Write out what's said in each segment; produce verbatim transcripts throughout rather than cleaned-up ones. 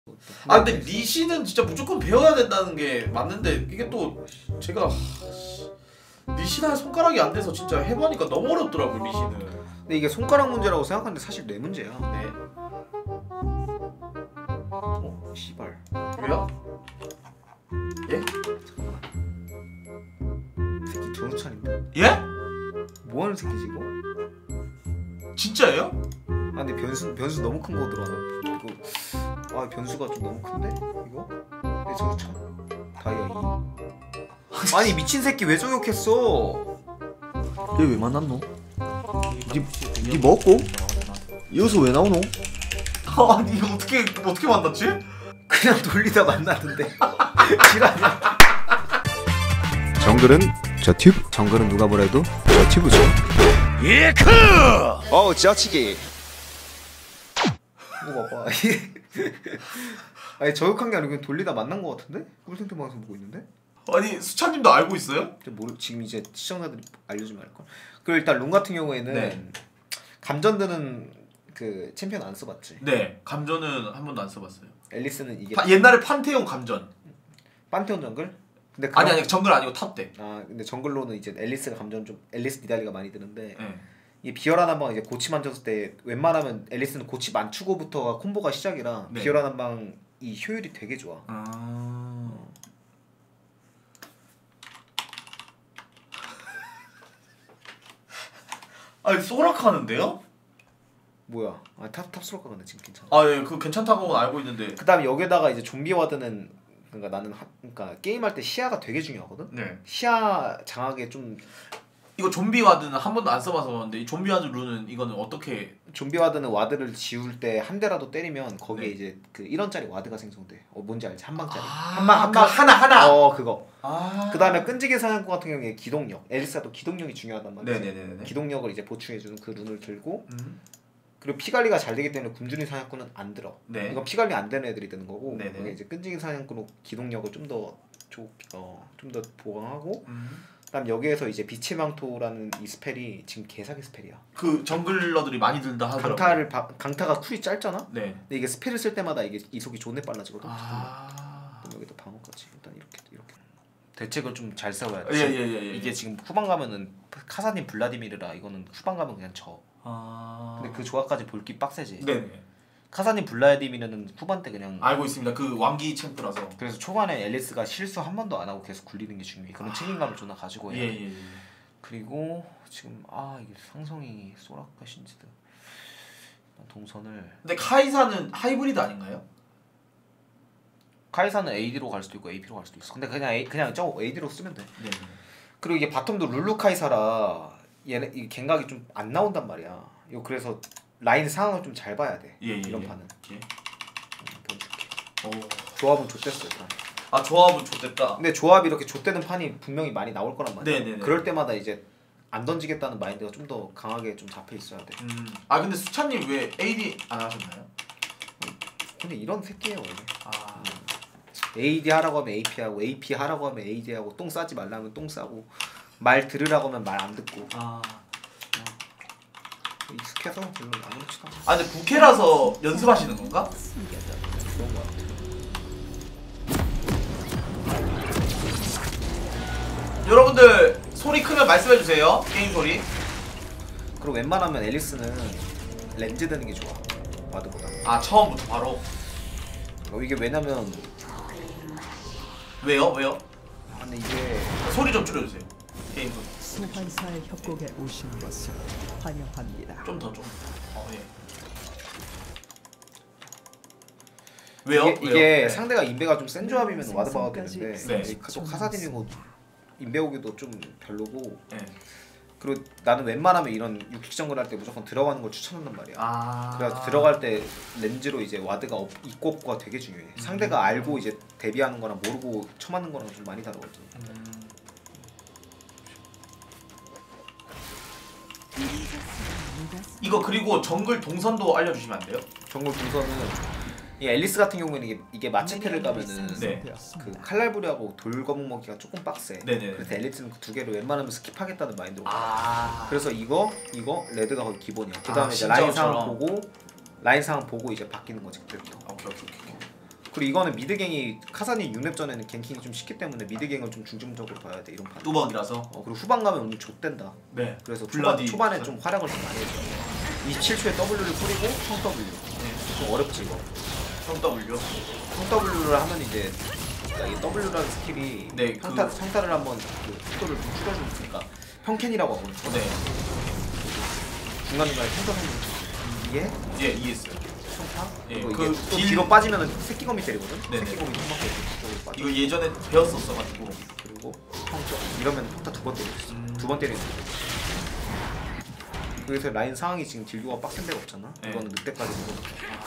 아 근데 리시는 진짜 무조건 배워야 된다는 게 맞는데 이게 또 제가 리시나 손가락이 안 돼서 진짜 해보니까 너무 어렵더라고요 리시는. 근데 이게 손가락 문제라고 생각하는데 사실 뇌 문제야. 네. 어? 씨발. 왜요? 예? 잠깐만. 새끼 조우찬인데? 예? 뭐하는 새끼지 이거? 진짜예요? 아 근데 변수 변수 너무 큰 거 들어가네. 이거 아 변수가 좀 너무 큰데 이거? 내 조우찬 다이아 이. 아니 미친 새끼 왜 저격했어? 얘 왜 만났노? 니, 니 먹고? 여기서 왜 나오노? 아니 이거 어떻게 어떻게 만났지? 그냥 돌리다 만났는데. 지랄이야. 정글은 저 튜브. 정글은 누가 뭐래도 저 튜브죠. 예크! 어우 지나치기. 이거 봐봐. 아니 저격한 게 아니고 그냥 돌리다 만난 거 같은데? 꿀생태 방송 보고 있는데? 아니 수찬님도 알고 있어요? 모르, 지금 이제 시청자들이 알려주면 알걸. 그리고 일단 룬 같은 경우에는 네. 감전드는 그 챔피언 안 써봤지? 네 감전은 한 번도 안 써봤어요. 앨리스는 이게 파, 옛날에 판테온 감전. 판테온 정글? 근데 아니 그런... 아니 정글 아니고 탑 때. 아 근데 정글로는 이제 앨리스가 감전 좀 앨리스 니달리가 많이 드는데 네. 이 비열한 한방 이제 고치 만졌을 때 웬만하면 앨리스는 고치 만추고부터가 콤보가 시작이라 네. 비열한 한방 이 효율이 되게 좋아. 아... 어. 아니 소락하는데요? 뭐야? 아 탑 탑스럽가 근데 지금 괜찮아. 아 예, 그 괜찮다고는 알고 있는데. 그다음에 여기다가 이제 좀비 와드는 그러니까 나는 하, 그러니까 게임할 때 시야가 되게 중요하거든. 네. 시야 장악에 좀 이거 좀비 와드는 한 번도 안 써봐서 그런데 이 좀비 와드 룬은 이거는 어떻게? 좀비 와드는 와드를 지울 때 한 대라도 때리면 거기에 네. 이제 그 일 원짜리 와드가 생성돼. 어 뭔지 알지? 한 방짜리. 아, 한방 한 방 하나 하나. 어 그거. 아. 그다음에 끈질긴 사냥꾼 같은 경우에 기동력. 엘리사도 기동력이 중요하단 말이지. 네네네네. 기동력을 이제 보충해주는 그 룬을 들고 음. 그리고 피 관리가 잘 되기 때문에 굶주린 사냥꾼은 안 들어. 네. 이건 피 관리 안 되는 애들이 드는 거고. 네네. 그게 이제 끈질긴 사냥꾼으로 기동력을 좀 더 어, 좀 더 보강하고. 음. 그다음 여기에서 이제 빛의 망토라는 이 스펠이 지금 개사기 스펠이야. 그 정글러들이 많이 든다 하더라고. 강타를 바, 강타가 쿨이 짧잖아. 네. 근데 이게 스펠을 쓸 때마다 이게 이속이 존내 빨라지거든. 아. 그럼 여기다 방어까지 일단 이렇게 이렇게. 대책을 좀 잘 세워야 돼. 예예예. 예, 예, 예. 이게 지금 후반 가면은 카사딘 블라디미르라 이거는 후반 가면 그냥 져. 아. 근데 그 조합까지 볼기 빡세지. 네네. 카사딘 블라디미르는 후반 때 그냥 알고 있습니다. 그 왕기 챔프라서. 그래서 초반에 앨리스가 실수 한 번도 안 하고 계속 굴리는 게 중요해. 그런 책임감을 존나 가지고 해야 돼. 예예예. 예, 예. 그리고 지금 아 이게 상성이 소라카 신지드 동선을 근데 카이사는 하이브리드 아닌가요? 카이사는 에이디로 갈 수도 있고 에이피로 갈 수도 있어. 근데 그냥 A, 그냥 저 에이디로 쓰면 돼. 네. 그리고 이게 바텀도 룰루 카이사라 얘네 이 갱각이 좀 안 나온단 말이야. 이거 그래서 라인 상황을 좀 잘 봐야 돼. 예, 예, 이런 예. 판은. 예. 음, 보여줄게. 오. 조합은 좆됐어 일단. 아 조합은 좋댔다. 근데 조합이 이렇게 좆되는 판이 분명히 많이 나올 거란 말이야. 네네네. 그럴 때마다 이제 안 던지겠다는 마인드가 좀 더 강하게 좀 잡혀 있어야 돼. 음. 아 근데 수찬님 왜 에이디 안 하셨나요? 근데 이런 새끼예요 원래. 아. 에이디 하라고 하면 에이피 하고 에이피 하라고 하면 에이디 하고 똥 싸지 말라면 똥 싸고 말 들으라고 하면 말 안 듣고. 아. 익숙해서 별로 아무렇지도 않아. 아 근데 부캐라서 연습하시는 건가? 그런 거 같아. 여러분들 소리 크면 말씀해 주세요. 게임 소리. 그리고 웬만하면 앨리스는 렌즈 드는 게 좋아. 와드보다. 아 처음부터 바로. 어, 이게 왜냐면 왜요? 왜요? 아, 근데 이게 소리 좀 줄여주세요. 게임 소리. 소환사의 협곡에 오신 것을 환영합니다. 좀 더 좀. 어 예. 왜요? 이게, 왜요? 이게 네. 상대가 인베가 좀 센 조합이면 와드 박아도 되는데 네. 또 카사딘이고 인베 오기도 좀 별로고. 네. 그리고 나는 웬만하면 이런 육식 정글 할 때 무조건 들어가는 걸 추천한단 말이야. 아. 그래서 들어갈 때 렌즈로 이제 와드가 업, 입고 없고가 되게 중요해. 음. 상대가 알고 이제 대비하는 거랑 모르고 쳐맞는 거랑 좀 많이 다르거든. 음. 이거 그리고 정글 동선도 알려주시면 안 돼요? 정글 동선은 이 앨리스 같은 경우에는 이게, 이게 마체테를 가면은 네. 그 칼날부리하고 돌거북 먹기가 조금 빡세. 네네. 그래서 앨리스는 그 두 개를 웬만하면 스킵하겠다는 마인드로. 아. 그래서 이거 이거 레드가 거의 기본이야. 그 다음에 아, 이제 라인 진짜처럼. 상황 보고 라인 상황 보고 이제 바뀌는 거지 그때부터. 오케이 오케이 오케이. 그리고 이거는 미드갱이 카사딘 육 렙 전에는 갱킹이 좀 쉽기 때문에 미드갱을 좀 중점적으로 봐야 돼 이런 판. 뚜벅이라서. 어 그리고 후반 가면 오늘 좆된다. 네. 그래서 블라디. 초반, 초반에 좀 활약을 좀 많이 해줘. 이십칠 초에 W를 뿌리고 성 W. 네. 좀 어렵지 이거. 성 W. 성 W를 하면 이제 그러니까 이 W라는 스킬이 네, 평타, 그- 성타를 한번 그 속도를 좀 줄여주니까 평캔이라고 하거든요. 네. 중간중간에 평타 성공 이해? 예, 이해했어요. 평타? 예, 그리고 그 이게 또 딜- 뒤로 빠지면은 새끼거미 때리거든? 네네. 새끼거미 한 바퀴 이쪽으로 빠져. 이거 예전에 배웠었어가지고. 그리고 평점 이러면 평타 두 번 때릴 수 있어. 음. 두 번 때리는 거. 그래서 라인 상황이 지금 딜교가 빡센 데가 없잖아. 네. 이거는 늑대까지 먹어도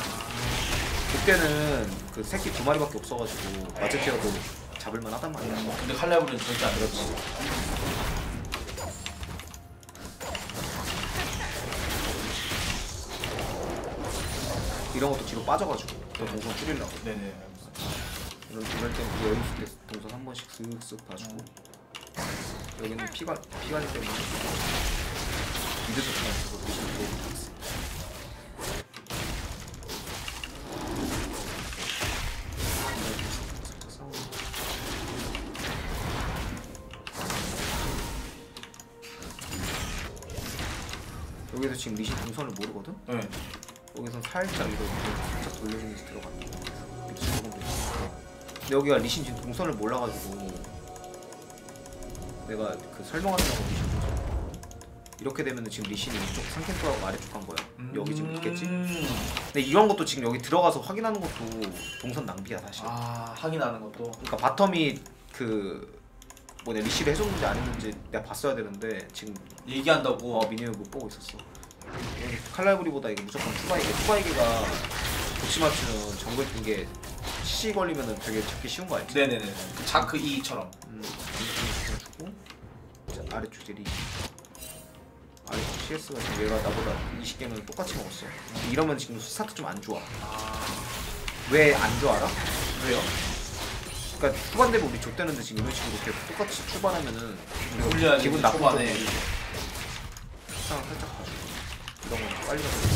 그때는 그 새끼 두 마리밖에 없어가지고 마제티어도 잡을만 하단 말이야. 근데 칼날부는 절대 안 그렇지. 그렇지. 이런 것도 뒤로 빠져가지고 또 동선 줄이려고. 네네. 이런 이럴 때 여유 있을 때 동선 한 번씩 쓱쓱 봐주고. 여기는 피가 피관이 때문에 미드도 그냥 저거 미신 도움이 되겠어. 살짝 싸우고. 여기서 지금 리신 동선을 모르거든? 네. 여기서 살짝 이거 살짝 돌려주면서 들어갈게. 이렇게 들어가면 돼. 근데 여기가 리신 지금 동선을 몰라가지고 내가 그 설명하려고 리신 동선 봤거든? 이렇게 되면은 지금 리신이 이쪽 상캔토하고 아래쪽 간 거야. 여기 지금 있겠지? 음. 근데 이런 것도 지금 여기 들어가서 확인하는 것도 동선 낭비야 사실. 아, 확인하는 것도. 그러니까 바텀이 그 뭐냐 리시를 해줬는지 안 했는지 내가 봤어야 되는데 지금 얘기한다고. 어 미니맵 못 보고 있었어. 칼날부리보다 이거 무조건 투바이게. 투바이게가 독시 맞추는 정글 뜬게 씨씨 걸리면은 되게 잡기 쉬운 거 알지? 네네네. 그 자크 이처럼. 음, 이렇게 주고 자, 아래쪽 제리. 아래쪽 씨에스가 지금 얘가 나보다 이십 개면 똑같이 먹었어. 이러면 지금 스타트 좀 안 좋아. 왜 안 좋아 알아? 왜요? 그러니까 후반 되면 우리 좆되는데 지금 이런 식으로 이렇게 똑같이 출발하면은 우리가 올려야 기분 되는데, 나쁜 초반에. 거지. 상황 살짝 봐주고 이런 거 빨리 가자.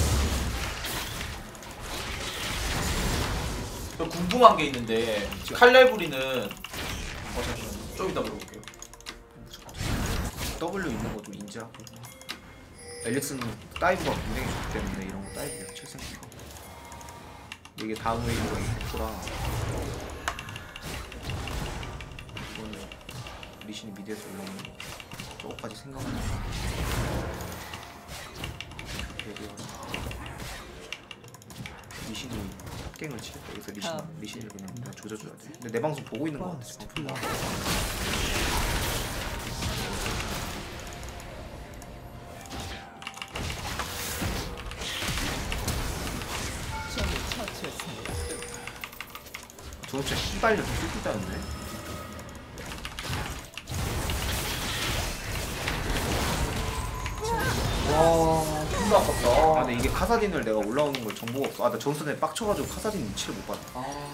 저 궁금한 게 있는데 칼날부리는 어 잠시만요. 좀 이따 물어볼게요. W 있는 거 좀 인지하고 엘릭스는 다이브가 굉장히 좋기 때문에 이런 거 다이브 계속 칠 생각하고 이게 다음 웨이브가 있구라. 이거는 리신이 미드에서 올라오는 저거까지 생각하는 리신이 탑갱을 치겠다. 그래서 리신, 리신을 그냥 다 조져줘야 돼. 근데 내 방송 보고 있는 거 같아 지금. 적을 처치했습니다. 저거 진짜 씨발려 좀 슬프다는데? 와, 존나 아 아깝다. 근데 이게 카사딘을 내가 올라오는 걸 정보가 없어. 아 나 전선에 빡쳐가지고 카사딘 위치를 못 봤다. 아,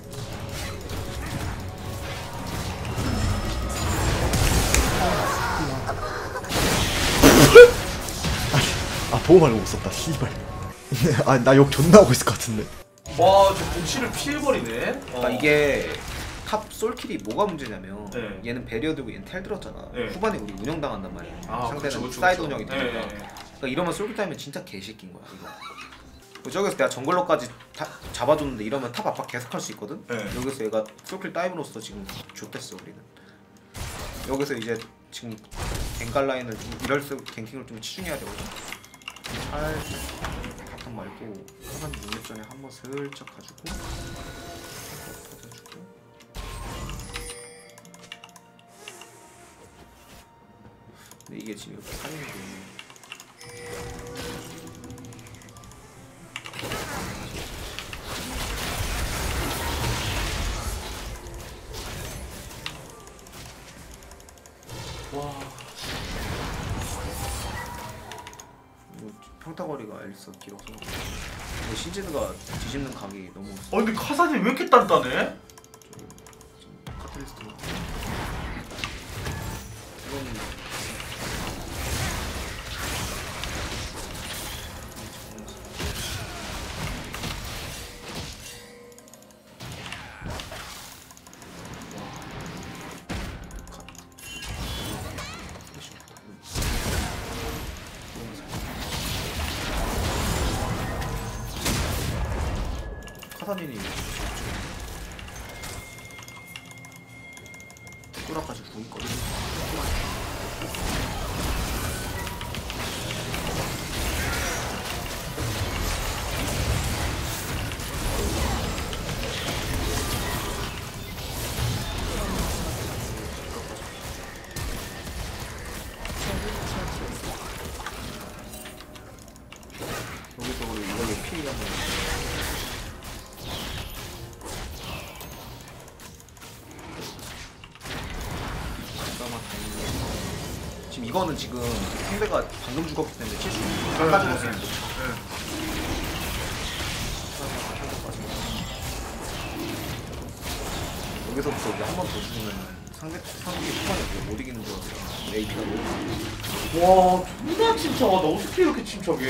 아 보호막을 못 썼다 씨발. 아 나 욕 존나 하고 있을 것 같은데. 와, 저 복시를 피해버리네. 그러니까 어. 이게 탑 솔킬이 뭐가 문제냐면 네. 얘는 배리어 들고 얘는 텔 들었잖아. 네. 후반에 우리 운영당한단 말이야. 아, 상대는 그쵸, 그쵸, 사이드 그쵸. 운영이 네, 되니까. 네, 네. 그러니까 이러면 솔킬 타이면 진짜 개새끼인 거야 이거. 뭐 저기서 내가 정글러까지 타, 잡아줬는데 이러면 탑 압박 계속 할 수 있거든? 네. 여기서 얘가 솔킬 다이브로서 지금 좆됐어 우리는. 여기서 이제 지금 갱갈 라인을 좀 이럴 수 갱킹을 좀 치중해야 되거든? 살짝 바텀 말고 하단 육렙 전에 한번 슬쩍 가지고 가져주고 근데 이게 지금 이렇게 살리는 게 와, 뭐 평타거리가 엘리스가 길어서 근데 신지드가 뒤집는 각이 너무 어 근데 카사딘 왜 이렇게 단단해? 지금 카탈리스트로 이건 카사딘이 뚜라까지 궁 있거든. 여기서 우리 이걸로 피해 한번. 지금 이거는 지금 상대가 방금 죽었기 때문에 칠 수 있는 거. 아까 죽었으면 못 쳐. 여기서부터 이제 한 번 더 죽으면 상대 상대 초반에 못 이기는 줄 알았어요. 에이피가 너무. 와 존나 침착하다. 어떻게 이렇게 침착해?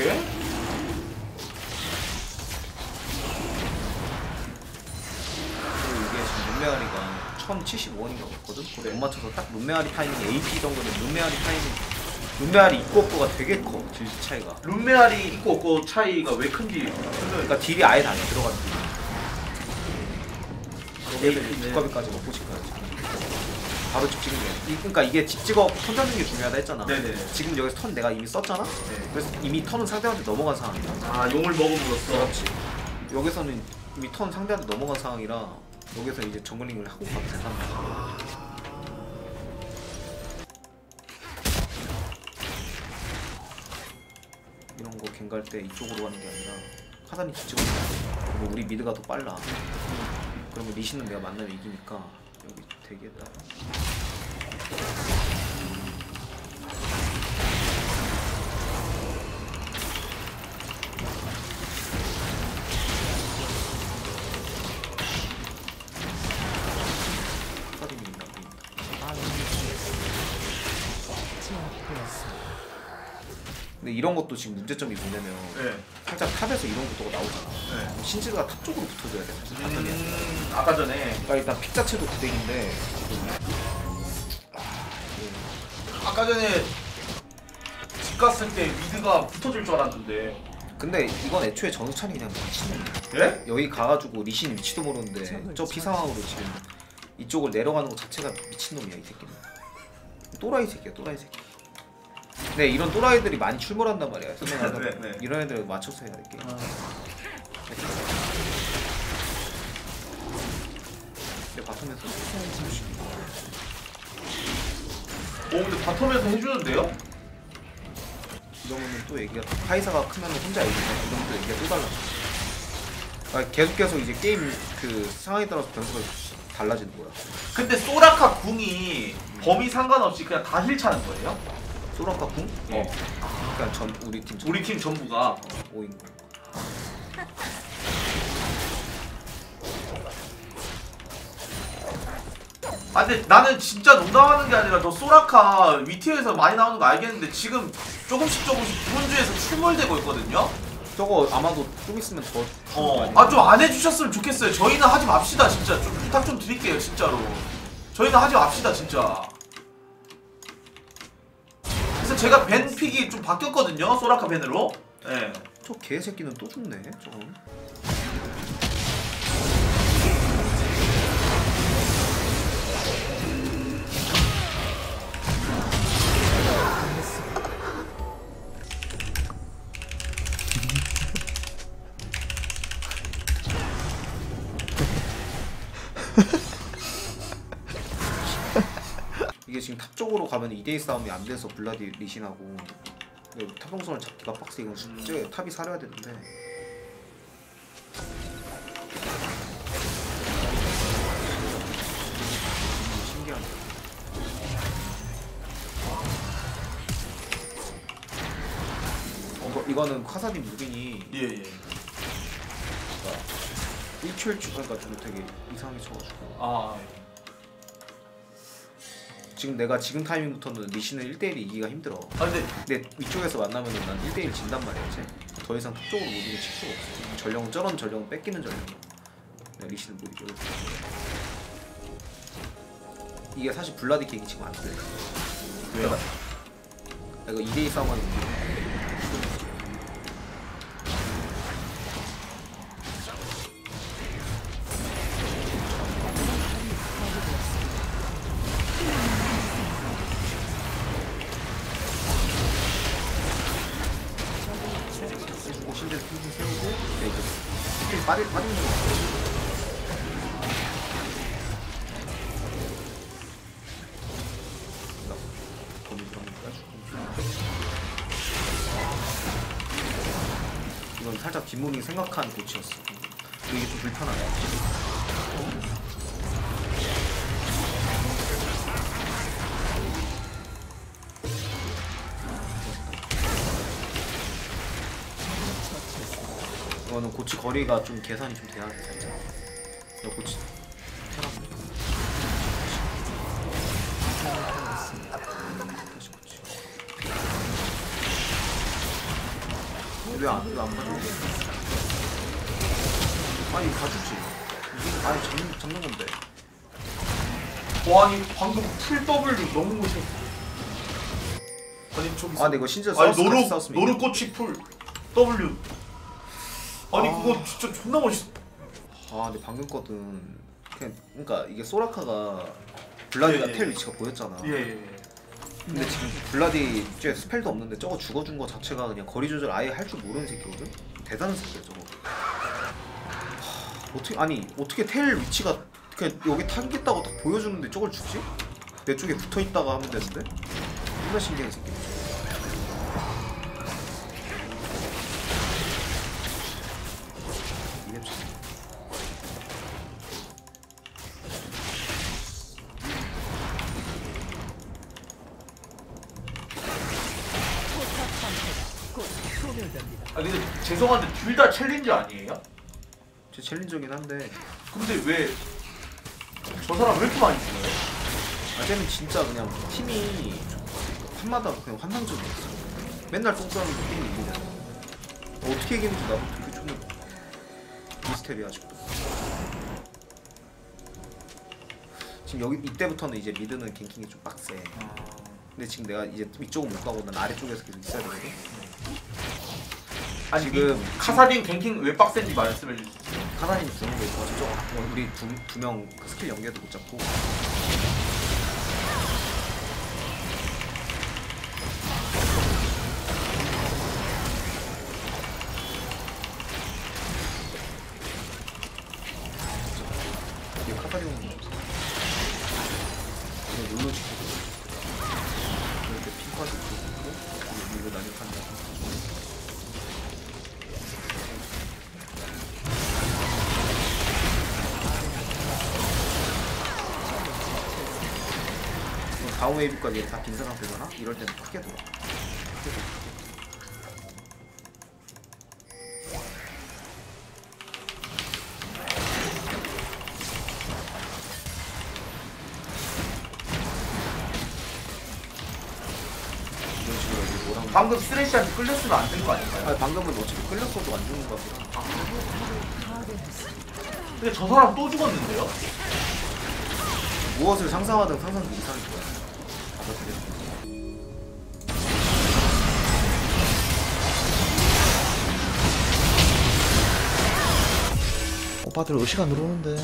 그리고 이게 지금 룸메아리가 천칠십오 원인가 그렇거든? 그래 못 맞춰서 딱 룸메아리 타이밍 에이피 정도는 룸메아리 타이밍 룸메아리 입고 없고가 되게 커 딜 차이가. 룸메아리 있고 없고 차이가 왜 큰지. 그러니까 딜이 아예 다 안 들어가는 딜. 에이피 두꺼비까지 먹고 싶어야지. 바로 집 찍은 게. 이- 그러니까 이게 집 찍어 턴 잡는 게 중요하다 했잖아. 네네. 지금 여기서 턴 내가 이미 썼잖아? 네. 그래서 이미 턴은 상대한테 넘어간 상황이야. 아 용을 먹음으로써. 그렇지. 여기서는 이미 턴 상대한테 넘어간 상황이라 여기서 이제 정글링을 하고 가도 된단 말이야. 이런 거 갱갈 때 이쪽으로 가는 게 아니라 카단이 뒤쪽으로 가야 그리고 우리 미드가 더 빨라. 그러면 리신은 내가 만나면 이기니까 여기 대기했다가 카단이 있나 보인다. 아, 근데 이런 것도 지금 문제점이 뭐냐면 네. 살짝 탑에서 이런 구도가 나오잖아. 네. 신지가 탑 쪽으로 붙어줘야 돼. 사실 탑전이야. 음, 아까 전에 그러니까 일단 픽 자체도 구대기인데 아까 전에 집 갔을 때 미드가 붙어줄 줄 알았는데. 근데 이건 애초에 전우찬이 그냥 미친놈이야. 예? 여기 가가지고 리신 위치도 모르는데 저 피상황으로 지금 이쪽을 내려가는 것 자체가 미친놈이야 이 새끼는. 또라이 새끼야 또라이 새끼. 네 이런 또라이들이 많이 출몰한단 말이야. 설명하다 네, 네. 이런 애들 맞춰서 해야 될 게. 아. 근데 바텀에서 어 근데 바텀에서 해주는데요? 이러면은 또 얘기가 카이사가 크면 혼자 얘기해. 이러면 또 얘기가 또 달라. 아, 계속 계속 이제 게임 그 상황에 따라서 변수가 달라지는 거야. 근데 소라카 궁이 범위 상관없이 그냥 다 힐 차는 거예요? 소라카 궁? 예. 그러니까 전 우리 팀 전- 우리 팀 전부가. 오인 거. 아 근데 나는 진짜 농담하는 게 아니라 너 소라카 위티어에서 많이 나오는 거 알겠는데 지금 조금씩 조금씩 브론즈에서 출몰되고 있거든요? 저거 아마도 좀 있으면 더. 어, 아 좀 안 해주셨으면 좋겠어요. 저희는 하지 맙시다 진짜. 좀 부탁 좀 드릴게요 진짜로. 저희는 하지 맙시다 진짜. 그래서 제가 밴 픽이 좀 바뀌었거든요. 소라카 밴으로. 예. 네. 저 개새끼는 또 죽네. 저거. 이게 지금 탑 쪽으로 가면 이 대 이 싸움이 안 돼서 블라디 리신하고 탑동선을 잡기가 빡세. 이건 진짜 탑이 사려야 되는데. 신기하네. 어, 이거, 이거는 카사딘 무빙이 예, 예. 일초일 주 그러니까 좀 되게 이상하게 쳐가지고. 아. 지금 내가 지금 타이밍부터는 리신은 일 대 일이 이기가 힘들어. 아 근데 근데 위쪽에서 만나면은 난 일 대 일 진단 말이야 이제. 더 이상 탑 쪽으로 못 이겨 칠 수가 없어. 전령은 저런 전령은 뺏기는 전령. 내가 리신을 못 이겨. 이게 사실 블라디 갱이 지금 안 돼. 왜요? 내가 이 대 이 싸움하는 게 빠리 빠지는 거 같아. 거미 들어가니까 이건 살짝 뒷몸이 생각한 고치였어. 근데 이게 좀 불편하다. 이거는 고치 거리가 좀 계산이 좀 돼야 돼 살짝. 너 고치 편하게. 다시 고치. 왜안 왜안 가져? 아니 가주지. 이게 아니 잡는 잡는 건데. 와 아니 방금 풀 W 너무 멋있어. 아니 저기 아 근데 이거 심지어 아니 싸웠- 노루 같이 싸웠으면 노루 이겨. 꼬치 풀 W. 아니 아. 그거 진짜 존나 멋있어. 아 근데 방금 거든 그냥 그러니까 이게 소라카가 블라디가 예, 예. 텔 위치가 보였잖아. 예. 예. 근데 지금 블라디 이제 스펠도 없는데 저거 죽어준 거 자체가 그냥 거리 조절 아예 할 줄 모르는 새끼거든. 대단한 새끼야 저거. 하, 어떻게 아니 어떻게 텔 위치가 그냥 여기 타겠다고 딱 보여주는데 저걸 죽지? 내 쪽에 붙어 있다가 하면 되는데. 존나 신기한 새끼. 이게 참. 아 근데 죄송한데 둘 다 챌린저 아니에요? 제 챌린저긴 한데 근데 왜 저 사람 왜 이렇게 많이 죽어요? 아 쟤는 진짜 그냥 팀이 한마다 그냥 환상적이었어. 맨날 똥 싸는 팀이 이기잖아. 어떻게 이기는지 나도 되게 존나 미스테리야 아직도. 지금 여기 이때부터는 이제 미드는 갱킹이 좀 빡세. 근데 지금 내가 이제 위쪽은 못 가고 난 아래쪽에서 계속 있어야 되거든. 아니 지금 지금 카사딘 갱킹 왜 빡센지 말씀해 주세요. 카사딘이 주는 게 있어. 저쪽 우리 두 명 그 스킬 연계도 못 잡고. 이게 카사딘은 없어. 그냥 롤로 지키고 이렇게 핑크까지 있고 이거 난입한다. 다음 웨이브까지 다 빈 상태잖아? 이럴 때는 크게 돌아. 크게 돌아. 이런 식으로 여기 노랑. 방금 쓰레쉬한테 끌렸으면 안 된 거 아닌가요? 아 방금은 어차피 끌렸어도 안 죽는 거 같아. 근데 저 사람 또 죽었는데요? 무엇을 상상하든 상상도 이상할 거야. 받아들여. 오빠들 의식 안 들어오는데.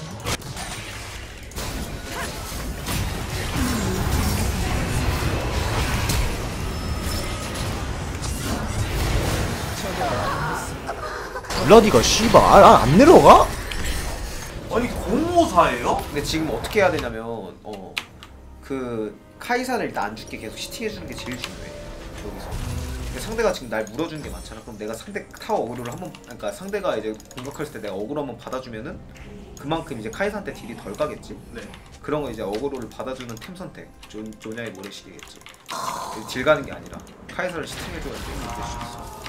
블라디가 씨발 아, 안 내려가? 아니 공모사예요? 근데 지금 어떻게 해야 되냐면 어 그 카이사를 일단 안 죽게 계속 시팅해 주는 게 제일 중요해 여기서. 근데 상대가 지금 날 물어주는 게 많잖아. 그럼 내가 상대 타워 어그로를 한번 그러니까 상대가 이제 공격했을 때 내가 어그로 한번 받아주면은 그만큼 이제 카이사한테 딜이 덜 가겠지. 네. 그런 거 이제 어그로를 받아주는 템 선택 조, 조냐의 모래시계겠지. 딜 가는 게 아니라 카이사를 시팅해줘야 돼. 이길 수 있어.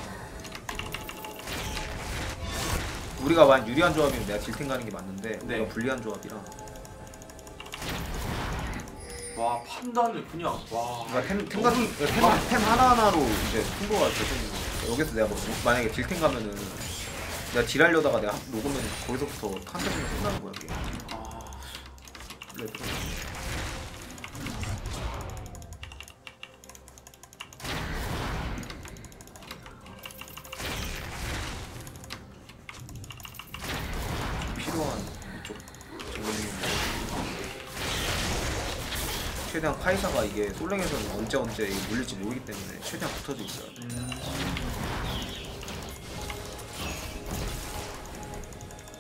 우리가 만약 유리한 조합이면 내가 딜템 가는 게 맞는데 네. 우리가 불리한 조합이라. 와 판단을 그냥 와. 그러니까 템, 템 같은 템, 템 하나하나로 이제 승부가 결정되는 거야. 여기서 내가 뭐 만약에 딜템 가면은 내가 딜하려다가 내가 녹으면 거기서부터 칸타지면 끝나는 거야 이게. 아. 레드. 필요한 이쪽 정글링 최대한 카이사가 이게 솔랭에서는 언제 언제 물릴지 모르기 때문에 최대한 붙어져 있어야 돼. 음.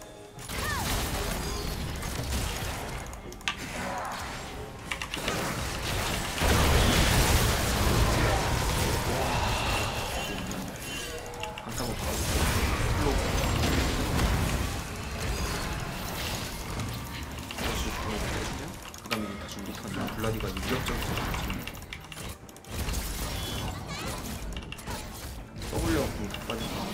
못하는 블라디가 위협적이죠. W하고 궁이 다 빠진다.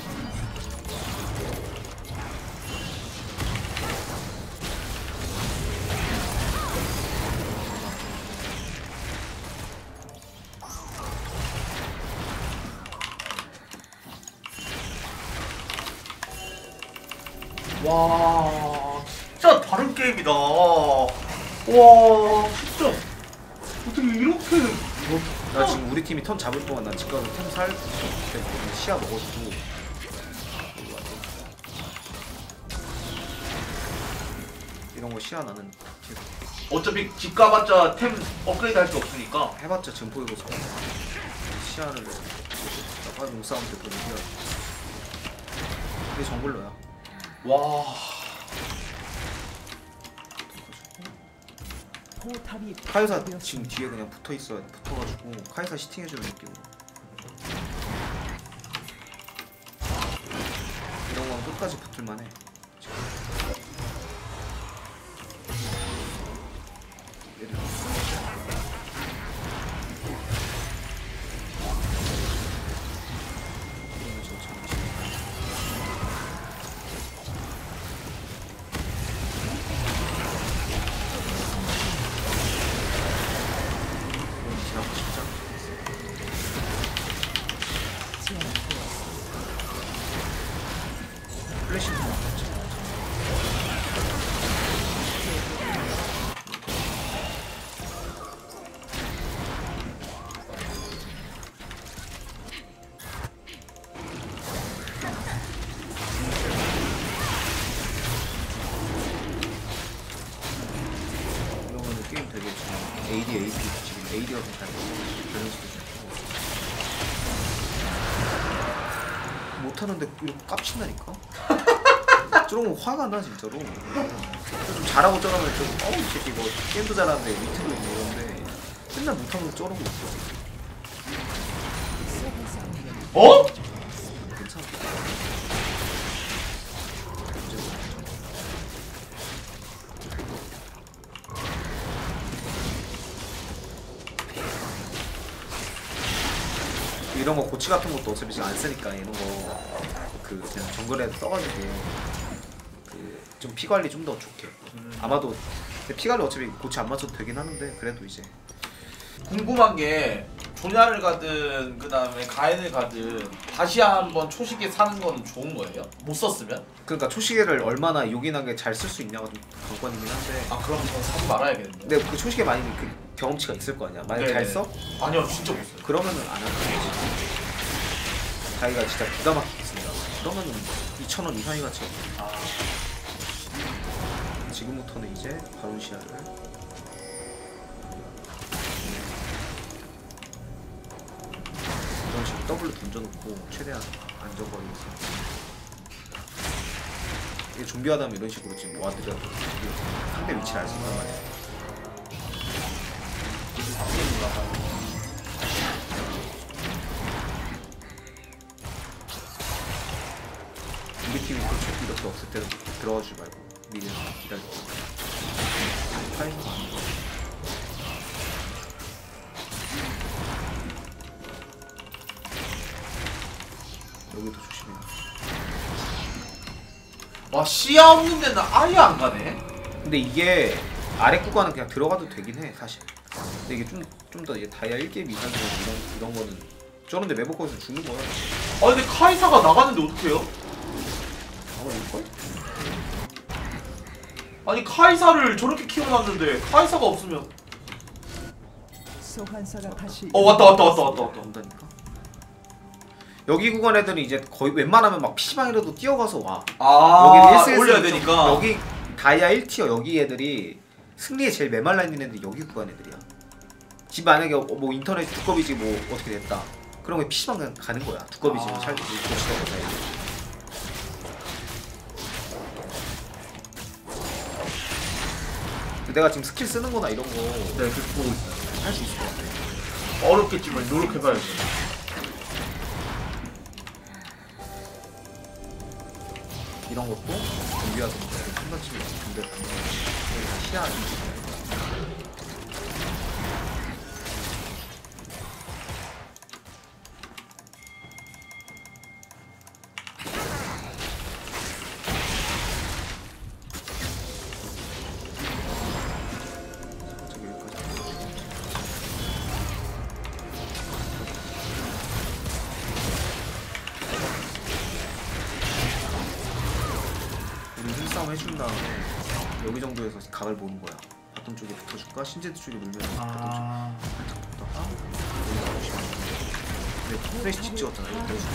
와 진짜 다른 게임이다. 와 진짜 어떻게 이렇게 뭐, 나 지금 우리 팀이 턴 잡을 동안 난 집 가서 템 살 때문에 시야 먹어주고 이런 거 시야 나는 계속 어차피 집 가봤자 템 업그레이드 할 게 없으니까. 해봤자 증포이고 시야를 나빠진 몸싸움 때 보는 시야. 이게 정글러야. 와 포탑이 카이사 파괴되었습니다. 지금 뒤에 그냥 붙어 있어야 돼. 붙어가지고 카이사 시팅해주는 느낌으로. 이런 건 끝까지 붙을만해. 플래시 이러면은 게임 되게 지금 에이디, 에이피 지금 에이디가 괜찮고 밸런스도 좋고 못하는데 이렇게 깝친다니까? 저런 거 화가 나 진짜로. 좀 잘하고 저러면 좀 어우 이 새끼 뭐 게임도 잘하는데 위트도 있고 이런데 맨날 못하고 저러고 있어. 어? 괜찮아. 이런 거 고치 같은 것도 어차피 지금 안 쓰니까 이런 거 그 그냥 정글에 써가지고 그 좀 피 관리 좀 더 좋게. 아마도 근데 피 관리 어차피 고치 안 맞춰도 되긴 하는데 그래도 이제 궁금한 게 조냐를 가든 그 다음에 가엔을 가든 다시 한번 초식에 사는 거는 좋은 거예요? 못 썼으면? 그러니까 초시계를 얼마나 요긴하게 잘 쓸 수 있냐가 좀 관건이긴 한데. 아 그럼 저 사지 말아야겠는데. 근데 그 초시계 많이 그 경험치가 있을 거 아니야. 만약 네. 잘 써? 아니요 진짜 못 써요. 그러면은 안 하는 거지. 자기가 진짜 기가 막히게 쓴다. 그러면은 이천 원 이상이 가치 없어. 아, 지금부터는 이제 바론 시야를 이런 식으로 더블로 던져놓고 최대한 안정거리 있어. 이게 좀비하다 하면 이런 식으로 지금 와드가 상대 위치를 알 수 있단 말이야. 우리 팀이 그렇게 이렇게 없을 때는 들어가주지 말고 미리 기다려. 파이팅. 여기도 조심해. 와 시야 없는 데는 아예 안 가네. 근데 이게 아래 구간은 그냥 들어가도 되긴 해 사실. 근데 이게 좀 좀 더 이제 다이아 일 게임 이상이면 이런 이런 거는 저런데 매복거에서 죽는 거야. 아 근데 카이사가 나가는데 어떡해요? 아마 이걸? 아니 카이사를 저렇게 키워놨는데 카이사가 없으면 소환사가 다시 어 왔다 왔다 왔다 왔다 왔다. 온다니까. 여기 구간 애들은 이제 거의 웬만하면 막 피시방이라도 뛰어가서 와. 아 여기 일스에스 올려야 좀- 되니까. 여기 다이아 일 티어 여기 애들이 승리에 제일 메말라 있는 애들이 여기 구간 애들이야. 집 만약에 어, 뭐 인터넷 두꺼비지 뭐 어떻게 됐다. 그러면 피시방 그냥 가는 거야. 두꺼비지 뭐 아. 살 고치다 보다. 내가 지금 스킬 쓰는 거나 이런 거 네 그렇게 보고 있어요. 할 수 있을 것 같아. 어렵겠지만 노력해봐야죠. 이런 것도 준비하던 거 한번쯤 준비를 하면 시야 해준 다음에 여기 정도에서 각을 보는 거야. 바텀 쪽에 붙어줄까? 신제드 쪽에 물면 바텀 쪽에 아. 살짝 붙다가 여기 나오시면 근데 플래시 집 찍었잖아. 이거 보여줄게.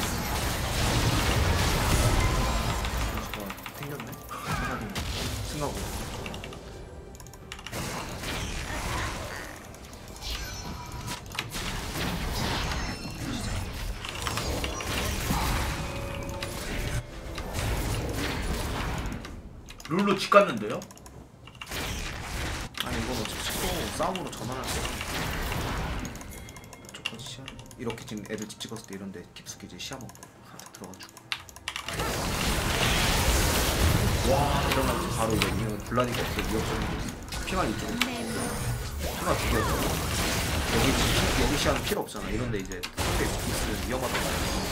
생겼네? 생각이 생각으로 룰루 집 갔는데요? 아니 이건 어차피 또 싸움으로 전환할 거야. 저까지 시야 이렇게 지금 애들 집 찍었을 때 이런데 깊숙이 이제 시야 먹고 살짝 들어가지고 와 이러면 바로 이거 이거 블라디가 없어 위협적인 게 있어. 핑할 이쪽에 핑할 두개 없어. 여기 지- 여기 시야는 필요 없잖아. 이런데 이제 상대 있으면 위험하단 말이야.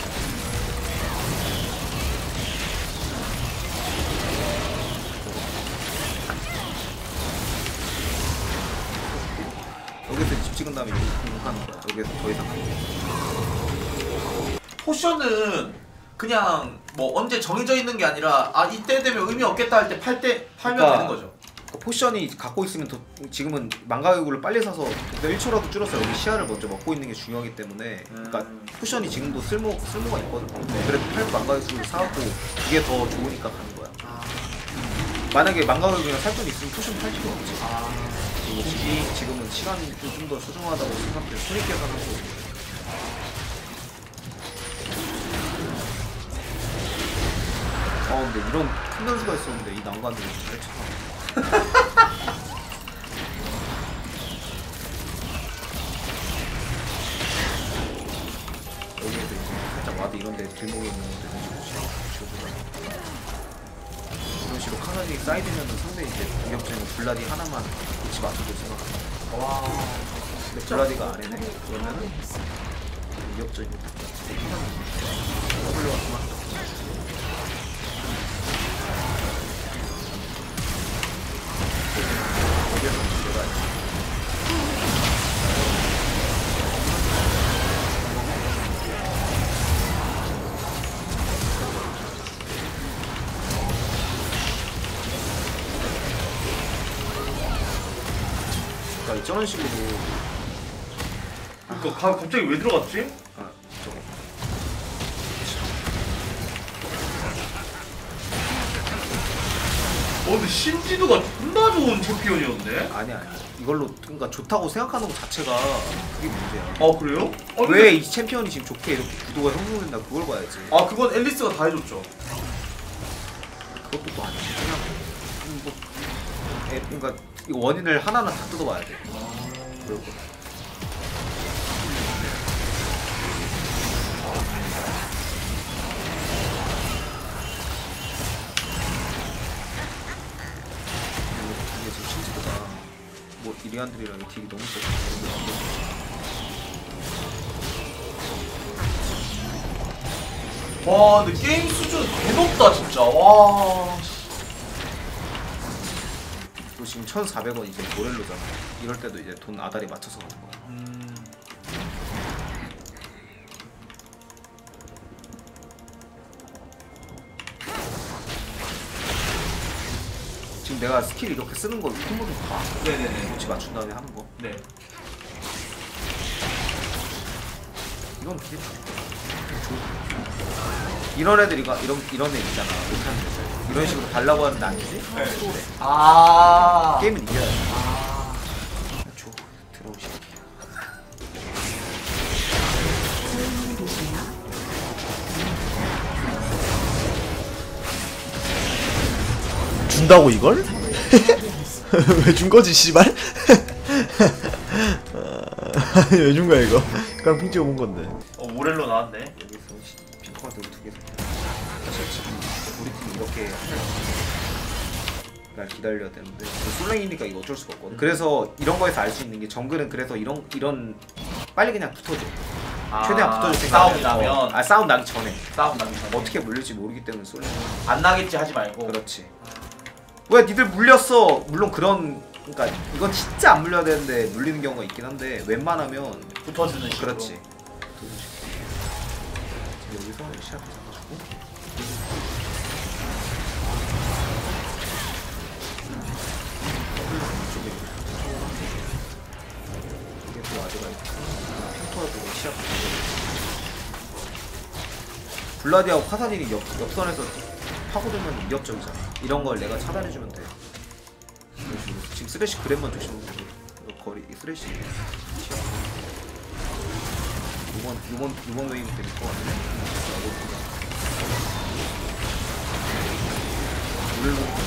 여기서 집 찍은 다음에 여기 하는 거야. 여기서 더 이상 안 돼. 포션은 그냥 뭐 언제 정해져 있는 게 아니라 아 이때 되면 의미 없겠다 할 때 팔 때 팔면 그러니까 되는 거죠. 그 포션이 갖고 있으면 더, 지금은 망가격을 빨리 사서 일 초라도 줄여서 여기 시야를 먼저 먹고 있는 게 중요하기 때문에 그러니까 음. 포션이 지금도 쓸모, 쓸모가 있거든. 그래도 팔 망가격을 사갖고 그게 더 좋으니까 가는 거야. 만약에 망가격이랑 살 돈 있으면 포션 팔 필요 없지. 그리고 지금, 지금은 시간이 좀 더 소중하다고 생각해 손익 계산하고 아 근데 이런 큰 변수가 있었는데 이 난관을 잘 쳐. 여기에서 이제 살짝 와도 이런데 들목이 있는 건데 이런 식으로 카나디 사이드면은 상대 이제 공격적인 블라디 하나만 같이 맞춰도 생각합니다. 와. 근데 블라디가 아래네. 그러면은 공격적인 더블로 왔구만. 그러니까 저런 식으로 그러니까 가- 갑자기 왜 들어갔지? 아 저거 어 근데 신지도가 존나 좋은 챔피언이었네. 아니야 아니야 이걸로 그러니까 좋다고 생각하는 것 자체가 그게 문제야. 아 그래요? 아, 근데- 왜 이 챔피언이 지금 좋게 이렇게 구도가 형성된다 그걸 봐야지. 아 그건 앨리스가 다 해줬죠. 그것도 또 아니지. 그냥 음, 뭐 에, 그러니까 이거 원인을 하나하나 다 뜯어봐야 돼. 그럴 거. 근데 지금 신지도가 뭐 이리안들이랑 딜이 너무 세. 와 근데 게임 수준 개높다 진짜. 와. 또 지금 천사백 원 이제 모렐로잖아. 이럴 때도 이제 돈 아다리 맞춰서 가는 거야. 음. 지금 내가 스킬 이렇게 쓰는 거 콤보 좀 봐. 네네네. 위치 맞춘 다음에 하는 거. 네. 이건 되게 좋 이런 애들이가 이런 이런 애 있잖아. 못하는 애들. 이런 식으로 달라고 하는데 안 되지? 네. 프로래. 아. 게임은 이겨야 돼. 아. 줘. 들어오시. 준다고 이걸? 왜 준 거지 씨발? 왜 준 거야 이거? 그냥 핑 찍어 본 건데. 어 모렐로 나왔네. 여기서 핑크카드 두 개. 사실 지금 우리 팀 이렇게 하면 날 기다려야 되는데 솔랭이니까 이거 어쩔 수가 없거든. 그래서 이런 거에서 알 수 있는 게 정글은 그래서 이런 이런 빨리 그냥 붙어줘. 아, 최대한 붙어줄 싸움이 생각을 나면 어, 아 싸움 나기 전에 싸움 나기 전에 어떻게 물릴지 모르기 때문에 솔랭. 안 나겠지 하지 말고. 그렇지. 왜 니들 물렸어? 물론 그런 그러니까 이건 진짜 안 물려야 되는데 물리는 경우가 있긴 한데 웬만하면 붙어주는 식으로. 그렇지. 여기서 시합 잡아주고 시합. 블라디하고 카사딘이 옆, 옆선에서 파고들면 위협적이잖아. 이런 걸 내가 차단해주면 돼. 지금 쓰레쉬 그랩만 조심하면 돼. 이거 거리 이 쓰레쉬 시합. 이번 이번 이번 웨이브 때릴 것 같네. 물론.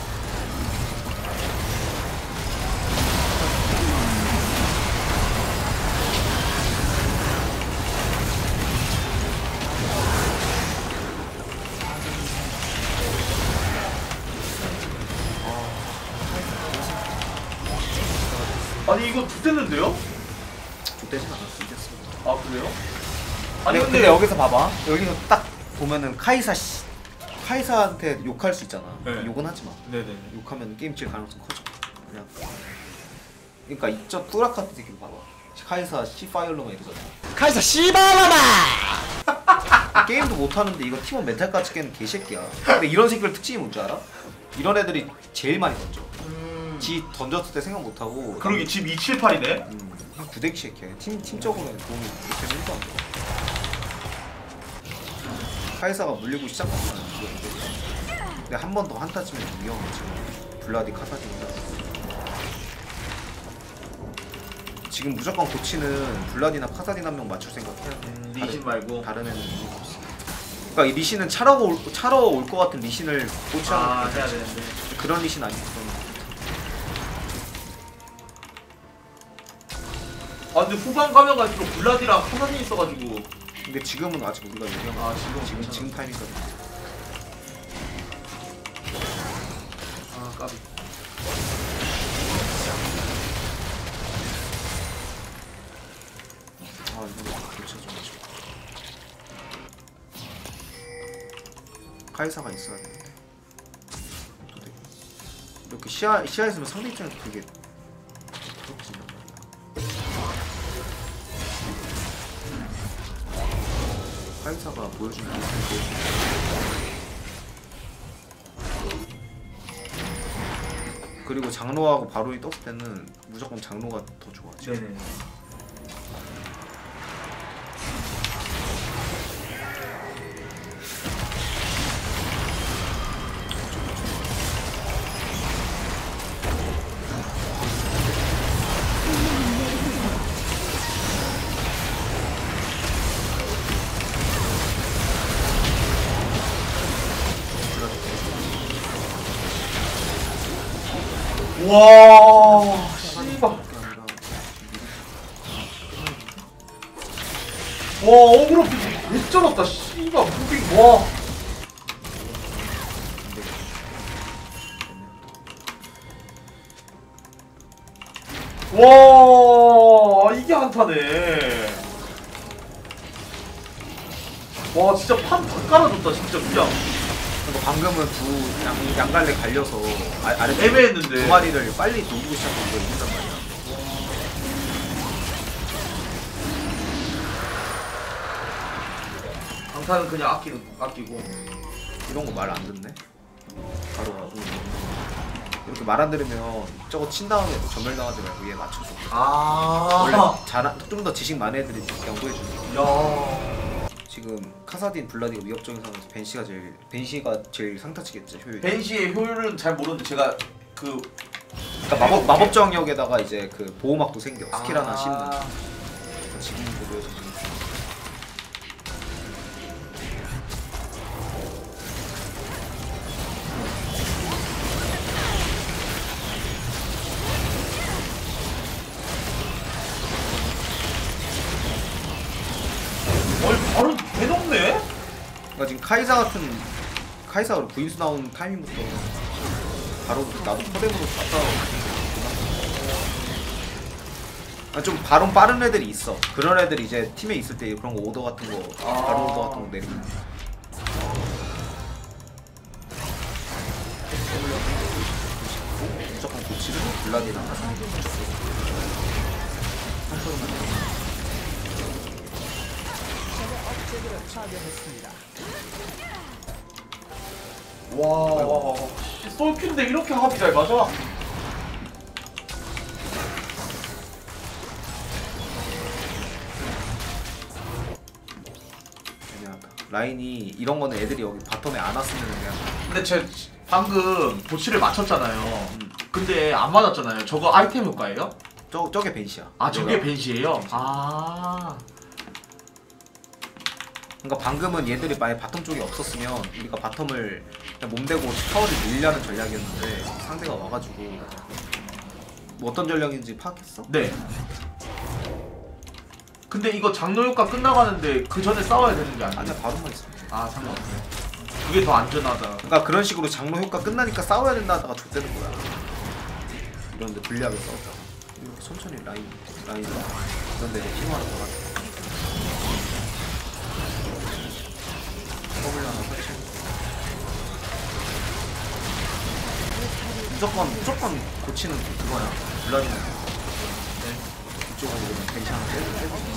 아니 이거 좋댔는데요? 좋대진 않았어. 이겼어. 아 그래요? 아니 아니 근데, 근데 여기서 봐봐. 여기서 딱 보면은 카이사 씨 카이사한테 욕할 수 있잖아. 네. 욕은 하지 마. 네네. 욕하면 게임 질 가능성 커져. 그냥. 그러니까 이저 뚜라카 때 새끼 봐봐. 카이사 씨 파이얼로만 이러잖아. 카이사 씨발라마. 게임도 못 하는데 이거 팀원 멘탈까지 깨는 개새끼야. 근데 이런 새끼들 특징이 뭔지 알아? 이런 애들이 제일 많이 던져. 음. 지 던졌을 때 생각 못 하고. 그러기 집 이칠팔이네. 음, 그냥 구대기 새끼야. 팀 팀적으로는 도움이 되는 일도 안 돼. 카이사가 물리고 시작하면 근데 한 번 더 한타 치면 위험해 지금. 블라디 카사딘이다. 지금 무조건 고치는 블라디나 카사딘 한 명 맞출 생각해야 돼. 음, 리신 말고. 다른 애는 의미가 없어. 그러니까 이 리신은 차러 올 차러 올 것 같은 리신을 고치하는 아 거 해야 되는데. 그런 리신 아니고. 아 근데 후반 가면 갈수록 블라디랑 카사딘 있어가지고. 근데 지금은 아직 우리가 유리한 거. 아 지금 지금 괜찮아. 지금 타이밍까지. 아 까비. 아 이거 교체 좀 해줘. 카이사가 있어야 되는데. 이렇게 시야 시야 있으면 상대 입장에서 되게 부럽진단 말이야. 카이사가 보여주는 모습을 그리고 장로하고 바로이 떴을 때는 무조건 장로가 더 좋아. 지금. 네네. 와 씨발. 와 어그로 개쩔었다 씨발 무빙 와. 와 이게 한타네. 와 진짜 판 다 깔아줬다 진짜 그냥. 그리고 방금은 두 양, 양갈래 갈려서 아, 아래 애매했는데. 두 마리를 빨리 녹이고 시작한 거 이긴단 말이야. 강타는 그냥 아끼는 아끼고. 이런 거 말 안 듣네. 바로 가고 이렇게 말 안 들으면 저거 친 다음에 전멸 당하지 말고 얘 맞춰줘. 원래 아. 잘한 좀 더 지식 많은 애들이 양보해 주는 거. 야. 지금 카사딘 블라디가 위협적인 상황에서 벤시가 제일 벤시가 제일 상타치겠지 효율. 벤시의 효율은 잘 모르는데 제가 그 그러니까 마법 마법 정역에다가 이제 그 보호막도 생겨 스킬 하나 아. 씹는. 지금 보도에서 지금. 어이 바로 대놓네? 그러니까 지금 카이사 같은 카이사가 구인수 나온 타이밍부터 바로 나도 포뎀으로 갔다. 아, 좀 바론 빠른 애들이 있어. 그런 애들이 이제 팀에 있을 때 그런 거 오더 같은 거 아. 바로 오더 같은 거 내리고. 무조건 고치를 블라디랑 하사. 와, 와, 와. 솔큐인데 이렇게 합이 잘 맞아? 라인이 이런 거는 애들이 여기 바텀에 안 왔으면 그냥. 근데 제 방금 보치를 맞췄잖아요. 근데 안 맞았잖아요. 저거 아이템 효과예요? 저 저게 벤시야. 아 저게 얘가. 벤시예요? 벤시. 아. 그러니까 방금은 얘들이 만약 바텀 쪽이 없었으면 우리가 바텀을 그냥 몸대고 타워를 밀려는 전략이었는데 상대가 와가지고 뭐 어떤 전략인지 파악했어? 네. 근데 이거 장로 효과 끝나가는데 그 전에 싸워야 되는 게 아니야? 아니야 바로만 있으면 돼. 아 상관없어요. 그게 더 안전하다. 그러니까 그런 식으로 장로 효과 끝나니까 싸워야 된다 하다가 좆되는 거야. 이런데 불리하게 싸웠다. 이렇게 천천히 라인 라인 이런데 힘을 하나 더 가지고. 더블 하나 설치. 무조건 무조건 고치는 그거야. 블라디는. 네. 이쪽으로 괜찮아. 빼고 빼고.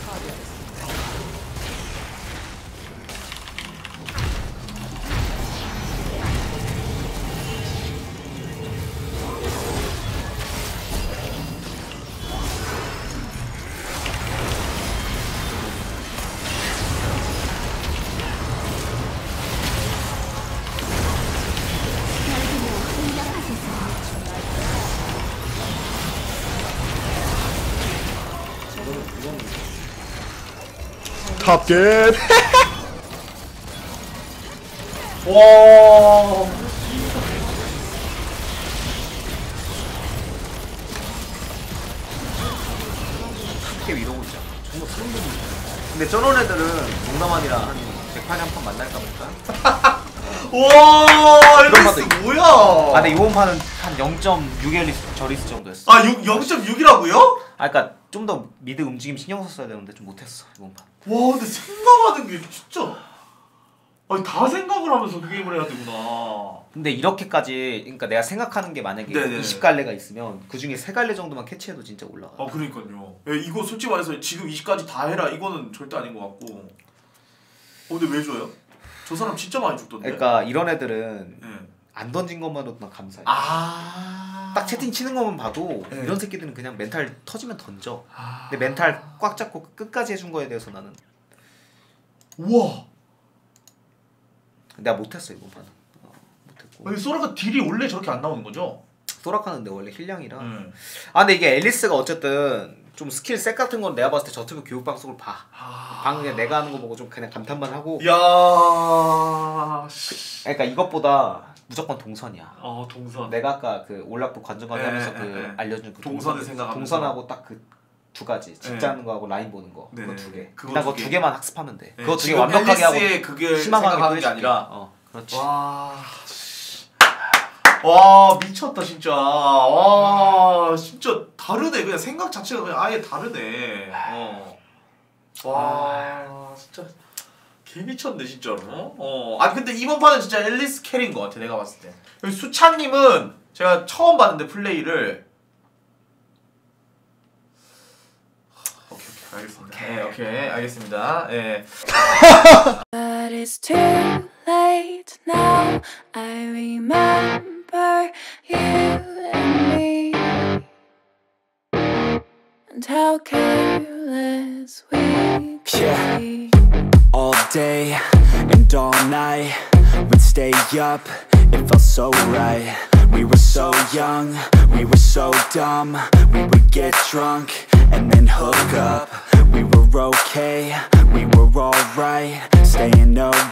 탑겟. 와. 크게 위로 오자. 정말 소름 돋는. 근데 저런 애들은 농담 아니라 한 백판에 한 판 만날까 볼까? 와, 그런 엘리스 맛도 뭐야? 아 근데 이번 판은 한 영 점 육 엘리스 저리스 정도였어. 아, 영 점 육이라고요? 아 그니까 좀 더 미드 움직임 신경 썼어야 되는데 좀 못했어 이번 판. 와, 근데 생각하는 게 진짜. 아니, 다 생각을 하면서 그 게임을 해야 되구나. 근데 이렇게까지 그러니까 내가 생각하는 게 만약에 네네네. 이십 갈래가 있으면 그 중에 세 갈래 정도만 캐치해도 진짜 올라가. 아, 그러니까요. 예, 이거 솔직히 말해서 지금 이십까지 다 해라 이거는 절대 아닌 것 같고. 어, 근데 왜 줘요? 저 사람 진짜 많이 죽던데. 그러니까 이런 애들은 예. 안 던진 것만으로도 난 감사해. 아. 딱 채팅 치는 것만 봐도 네. 이런 새끼들은 그냥 멘탈 터지면 던져. 아. 근데 멘탈 꽉 잡고 끝까지 해준 거에 대해서 나는 우와. 내가 못했어 이번 판은. 어, 못했고. 아니, 소라가 딜이 원래 저렇게 안 나오는 거죠? 소라카는데 원래 힐량이라. 음. 아 근데 이게 앨리스가 어쨌든 좀 스킬 셋 같은 건 내가 봤을 때 저튜브 교육 방송을 봐. 아. 방금 내가 하는 거 보고 좀 그냥 감탄만 하고. 야. 그러니까 이것보다 무조건 동선이야. 어, 동선. 내가 아까 그 올락도 관전가게 네, 하면서 네, 그 네. 알려준 그 동선을 동선, 생각하면서. 동선하고 딱 그 두 가지 집 네. 짜는 거하고 라인 보는 거 네, 그거 네, 두 네. 개. 그거 그냥 두 그거 개. 두 개만 학습하면 돼. 네, 그거 두 개 지금 완벽하게 하고 앨리스의 그게 심하게 생각하는 게 해줄게. 아니라. 어 그렇지. 와. 와, 미쳤다 진짜. 와, 진짜 다르네. 그냥 생각 자체가 그냥 아예 다르네. 어. 와, 진짜 개 미쳤네 진짜로. 어. 아니 근데 이번 판은 진짜 앨리스 캐리인 것 같아 내가 봤을 때. 여기 수찬님은 제가 처음 봤는데 플레이를. 오케이 오케이 알겠습니다. 네, 오케이 알겠습니다. 예. But it's too late now. I remember you and me, and how careless we could Yeah. be. All day and all night, we'd stay up, it felt so right. We were so young, we were so dumb. We would get drunk and then hook up. We were okay, we were alright, staying up